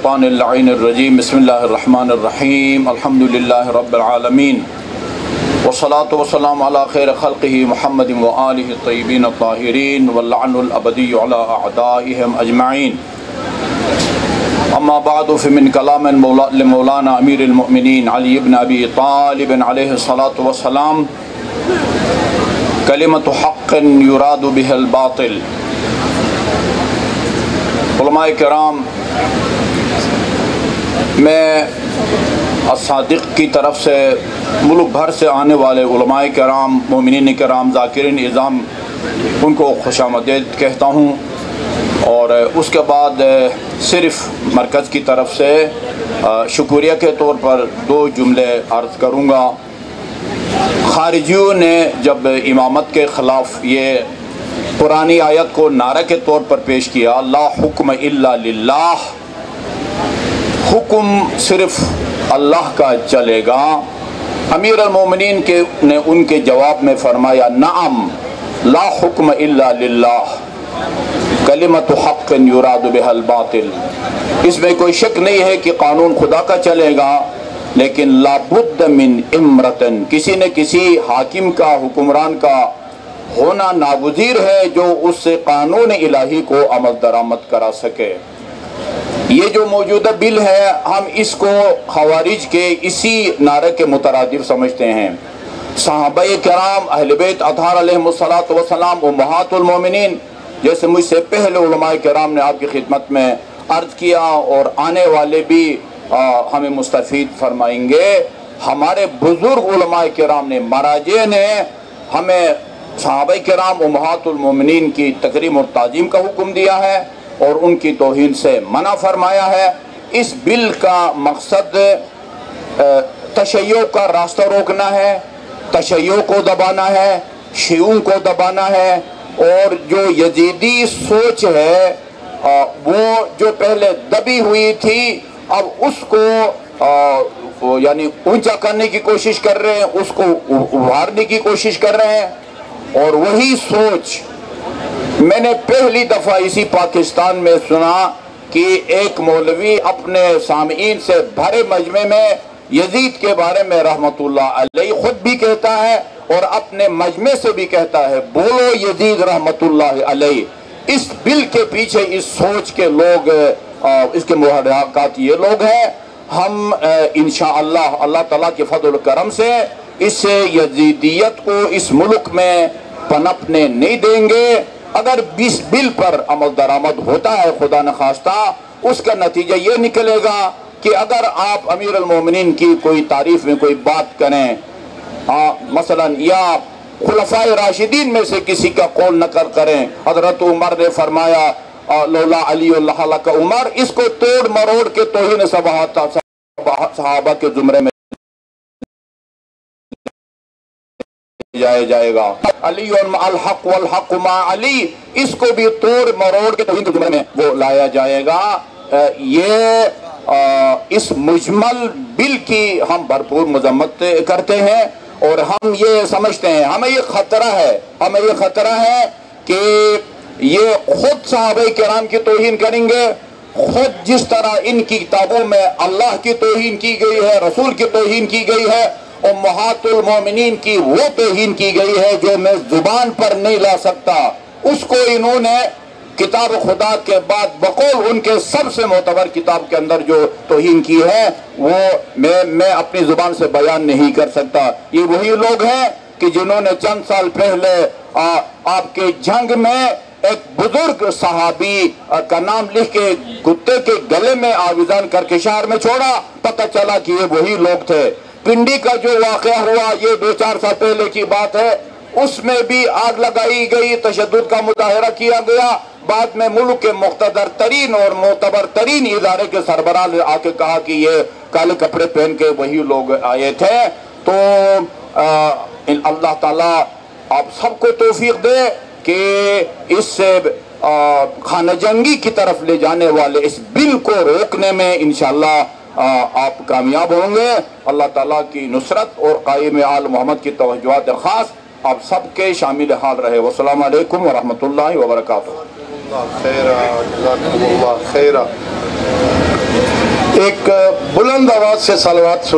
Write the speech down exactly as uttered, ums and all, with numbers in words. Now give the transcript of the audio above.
الشیطان اللعین الرجیم بسم اللہ الرحمن الرحیم الحمدللہ رب العالمین والصلاة والسلام علی خیر خلقہ محمد وآلہ الطیبین الطاہرین واللعن الابدی علی اعدائہم اجمعین اما بعد فمن کلام مولانا امیر المؤمنین علی بن ابی طالب علیہ الصلاة والسلام کلمۃ حق یراد بہ الباطل۔ علماء کرام میں الصادق کی طرف سے ملک بھر سے آنے والے علماء کرام، مومنین کرام، ذاکرین اعظام، ان کو خوش آمدید کہتا ہوں، اور اس کے بعد صرف مرکز کی طرف سے شکریہ کے طور پر دو جملے عرض کروں گا۔ خارجیوں نے جب امامت کے خلاف یہ قرآنی آیت کو نعرہ کے طور پر پیش کیا، لا حکم الا للہ، حکم صرف اللہ کا چلے گا، امیر المومنین کے نے ان کے جواب میں فرمایا نعم لا حکم الا للہ کلمۃ حق یراد بہ الباطل۔ اس میں کوئی شک نہیں ہے کہ قانون خدا کا چلے گا، لیکن لابد من امرتن، کسی نہ کسی حاکم کا، حکمران کا ہونا ناگزیر ہے جو اس سے قانون الہی کو عمل درآمد کرا سکے۔ یہ جو موجودہ بل ہے، ہم اس کو خوارج کے اسی نعرے کے مترادف سمجھتے ہیں۔ صحابہ کرام، اہل بیت اطہار علیہم الصلاۃ والسلام، امہات المومنین، جیسے مجھ سے پہلے علماء کرام نے آپ کی خدمت میں عرض کیا، اور آنے والے بھی ہمیں مستفید فرمائیں گے، ہمارے بزرگ علماء کرام نے، مراجع نے ہمیں صحابہ کرام امہات المومنین کی تکریم اور تعظیم کا حکم دیا ہے اور ان کی توہین سے منع فرمایا ہے۔ اس بل کا مقصد تشیع کا راستہ روکنا ہے، تشیع کو دبانا ہے، شیعوں کو دبانا ہے، اور جو یزیدی سوچ ہے وہ جو پہلے دبی ہوئی تھی، اب اس کو یعنی اونچا کرنے کی کوشش کر رہے ہیں، اس کو ابھارنے کی کوشش کر رہے ہیں۔ اور وہی سوچ میں نے پہلی دفعہ اسی پاکستان میں سنا کہ ایک مولوی اپنے سامعین سے بھرے مجمع میں یزید کے بارے میں رحمت اللہ علیہ خود بھی کہتا ہے اور اپنے مجمع سے بھی کہتا ہے، بولو یزید رحمت اللہ علیہ۔ اس بل کے پیچھے اس سوچ کے لوگ، اس کے محرکات یہ لوگ ہیں۔ ہم انشاءاللہ اللہ تعالیٰ کے فضل و کرم سے اس یزیدیت کو اس ملک میں پنپنے نہیں دیں گے۔ اگر اس بل پر عمل درآمد ہوتا ہے خدا نخواستہ، اس کا نتیجہ یہ نکلے گا کہ اگر آپ امیر المومنین کی کوئی تعریف میں کوئی بات کریں، مثلا یا خلفائے راشدین میں سے کسی کا قول نقل کریں، حضرت عمر نے فرمایا لولا علی اللہ لک عمر، اس کو توڑ مروڑ کے توہین صحابہ کے زمرے میں جائے جائے گا۔ علی الحق والحق مع علی، اس کو بھی توڑ مروڑ کے توہین کے زمرے میں وہ لایا جائے گا۔ یہ اس مجمل بل کی ہم بھرپور مذمت کرتے ہیں، اور ہم یہ سمجھتے ہیں، ہمیں یہ خطرہ ہے ہمیں یہ خطرہ ہے کہ یہ خود صحابہ کرام کی توہین کریں گے، خود جس طرح ان کی کتابوں میں اللہ کی توہین کی گئی ہے، رسول کی توہین کی گئی ہے، امہات المومنین کی وہ توہین کی گئی ہے جو میں زبان پر نہیں لا سکتا، اس کو انہوں نے کتاب خدا کے بعد بقول ان کے سب سے معتبر کتاب کے اندر جو توہین کی ہے، وہ میں میں اپنی زبان سے بیان نہیں کر سکتا۔ یہ وہی لوگ ہیں کہ جنہوں نے چند سال پہلے آپ کے جنگ میں ایک بزرگ صحابی کا نام لکھ کے کتے کے گلے میں آویزان کر کے شہر میں چھوڑا، پتہ چلا کہ یہ وہی لوگ تھے۔ پنڈی کا جو واقعہ ہوا، یہ دو چار سال پہلے کی بات ہے، اس میں بھی آگ لگائی گئی، تشدد کا مظاہرہ کیا گیا، بعد میں ملک کے مقتدر ترین اور معتبر ترین ادارے کے سربراہ نے آ کے کہا کہ یہ کالے کپڑے پہن کے وہی لوگ آئے تھے۔ تو اللہ تعالیٰ آپ سب کو توفیق دے کہ اس سے خانہ جنگی کی طرف لے جانے والے اس بل کو روکنے میں انشاءاللہ آپ کامیاب ہوں گے۔ اللہ تعالیٰ کی نصرت اور قائم آل محمد کی توجہات درخواست آپ سب کے شامل حال رہے۔ والسلام علیکم ورحمۃ اللہ وبرکاتہ۔ خیرہ جزاکم اللہ خیرہ۔ بلند آواز سے صلوات